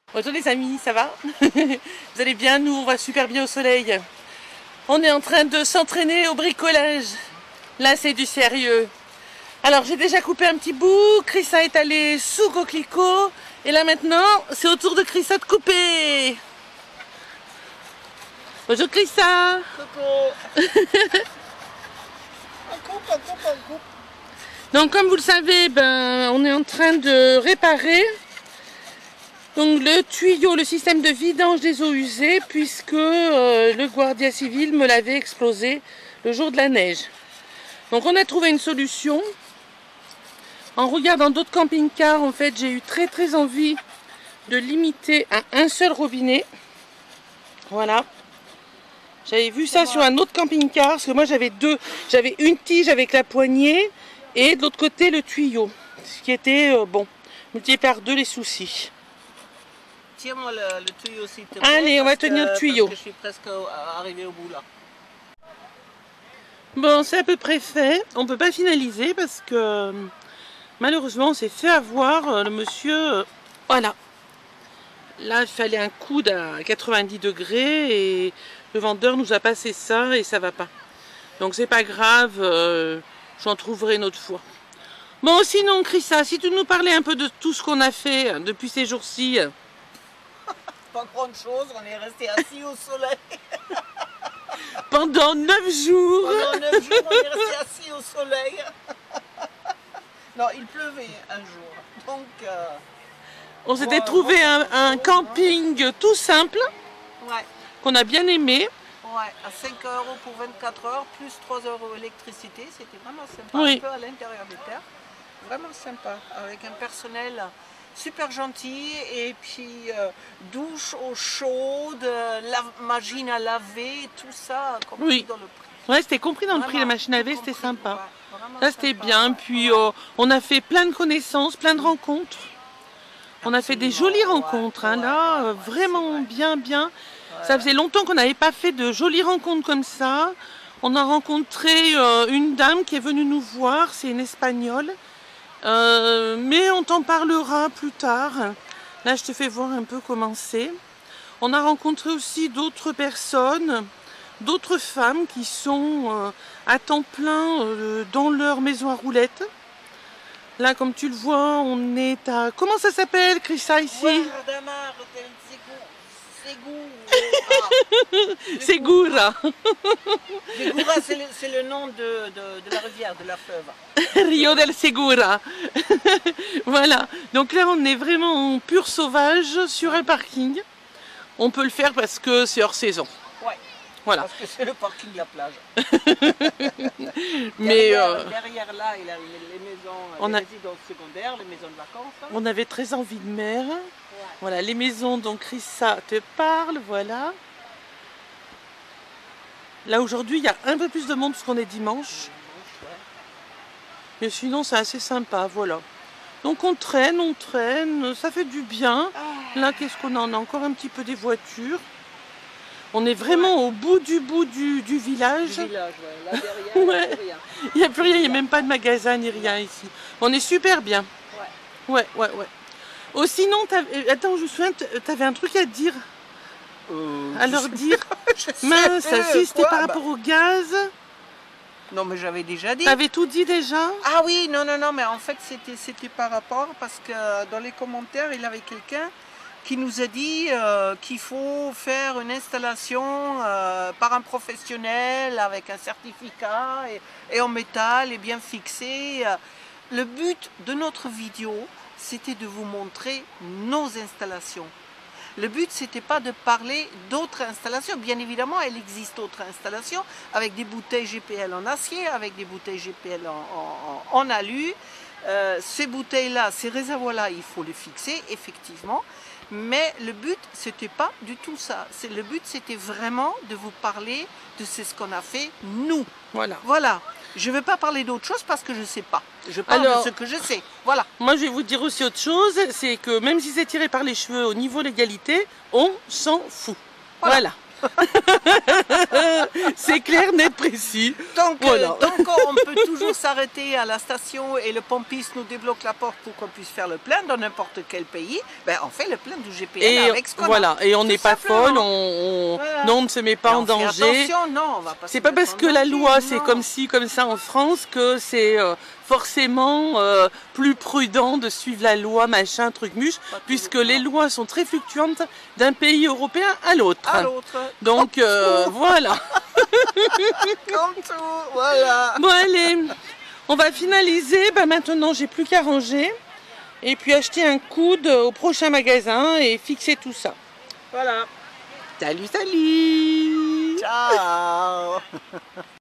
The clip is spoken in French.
Bonjour les amis, ça va? Vous allez bien? Nous, on va super bien au soleil. On est en train de s'entraîner au bricolage. Là, c'est du sérieux. Alors, j'ai déjà coupé un petit bout. Chrissa est allée sous coquelicot. Et là, maintenant, c'est au tour de Chrissa de couper. Bonjour Chrissa. Coucou. On coupe. Donc, comme vous le savez, on est en train de réparer donc le tuyau, le système de vidange des eaux usées, puisque le guardia civil me l'avait explosé le jour de la neige. Donc on a trouvé une solution. En regardant d'autres camping-cars, en fait, j'ai eu très envie de limiter à un seul robinet. Voilà. J'avais vu ça sur un autre camping-car, parce que moi j'avais deux. J'avais une tige avec la poignée et de l'autre côté le tuyau. Ce qui était, multiplié par deux les soucis. Tiens-moi le tuyau s'il te plaît. Allez, on va tenir le tuyau. Parce que je suis presque arrivé au bout là. Bon, c'est à peu près fait. On ne peut pas finaliser parce que malheureusement on s'est fait avoir. Le monsieur, voilà. Là, il fallait un coude à 90 degrés et le vendeur nous a passé ça et ça va pas. Donc c'est pas grave, j'en trouverai une autre fois. Bon, sinon Chrissa, si tu nous parlais un peu de tout ce qu'on a fait depuis ces jours-ci. Pas grand chose, on est resté assis au soleil. Pendant 9 jours. Pendant 9 jours, on est resté assis au soleil. Non, il pleuvait un jour. Donc, on s'était trouvé un camping tout simple, ouais. Qu'on a bien aimé. Ouais, à 5 € pour 24 heures, plus 3 € électricité. C'était vraiment sympa, oui. Un peu à l'intérieur des terres. Vraiment sympa, avec un personnel super gentil, et puis douche eau chaude, machine à laver, tout ça compris dans le prix. Ouais, c'était compris dans le prix, la machine à laver, c'était sympa. Ouais, ça c'était bien, puis on a fait plein de connaissances, plein de rencontres. On a fait des jolies rencontres, hein, là, vraiment bien. Ça faisait longtemps qu'on n'avait pas fait de jolies rencontres comme ça. On a rencontré une dame qui est venue nous voir, c'est une Espagnole. Mais on t'en parlera plus tard. Là, je te fais voir un peu comment c'est. On a rencontré aussi d'autres personnes, d'autres femmes qui sont à temps plein dans leur maison à roulettes. Là, comme tu le vois, on est à... Comment ça s'appelle, Chrissa, ici? Segura. Segura, c'est le nom de la rivière, de la fleuve. Rio del Segura. Voilà. Donc là, on est vraiment en pur sauvage sur un parking. On peut le faire parce que c'est hors saison. Ouais. Voilà. Parce que c'est le parking de la plage. Mais derrière là, il y a les maisons, les résidences secondaires, les maisons de vacances. On avait très envie de mer. Ouais. Voilà, les maisons dont Chrissa te parle, voilà. Là aujourd'hui, il y a un peu plus de monde parce qu'on est dimanche. Mais sinon, c'est assez sympa, voilà. Donc on traîne, ça fait du bien. Là, qu'est-ce qu'on a? On a encore un petit peu des voitures. On est vraiment au bout du village. Du village, ouais. Là derrière, il n'y a plus rien. Il n'y a plus rien, il n'y a même pas de magasin ni rien ici. On est super bien. Ouais. Oh, sinon, attends, je me souviens, tu avais un truc à dire. À leur dire. Mince, si c'était par rapport au gaz. Non, mais j'avais déjà dit. T'avais tout dit déjà? Ah oui, non, mais en fait, c'était par rapport, parce que dans les commentaires, il y avait quelqu'un qui nous a dit qu'il faut faire une installation par un professionnel avec un certificat et en métal et bien fixé. Le but de notre vidéo, c'était de vous montrer nos installations. Le but, c'était pas de parler d'autres installations. Bien évidemment, il existe d'autres installations avec des bouteilles GPL en acier, avec des bouteilles GPL en alu. Ces bouteilles-là, ces réservoirs-là, il faut les fixer, effectivement. Mais le but, c'était pas du tout ça. Le but, c'était vraiment de vous parler de ce qu'on a fait, nous. Voilà. Je ne vais pas parler d'autre chose parce que je ne sais pas. Je parle de ce que je sais. Voilà. Moi, je vais vous dire aussi autre chose. C'est que même si c'est tiré par les cheveux au niveau légalité, on s'en fout. Voilà. C'est clair, net, précis. Donc, Voilà. donc on peut toujours s'arrêter à la station et le pompiste nous débloque la porte pour qu'on puisse faire le plein dans n'importe quel pays. Ben, on fait le plein du GPL Et avec ce qu'on a. voilà, et on Tout n'est pas simplement. folle, Voilà. non, on ne se met pas Mais en on fait danger. attention, non, on va pas C'est se pas mettre parce en que la danger, loi c'est non. comme ci, comme ça en France que c'est forcément plus prudent de suivre la loi, machin, truc muche, Pas puisque toujours, les non. lois sont très fluctuantes d'un pays européen à l'autre. À l'autre. Donc voilà. Comme tout, voilà. Bon allez, on va finaliser. Ben, maintenant j'ai plus qu'à ranger et puis acheter un coude au prochain magasin et fixer tout ça. Voilà. Salut, salut. Ciao.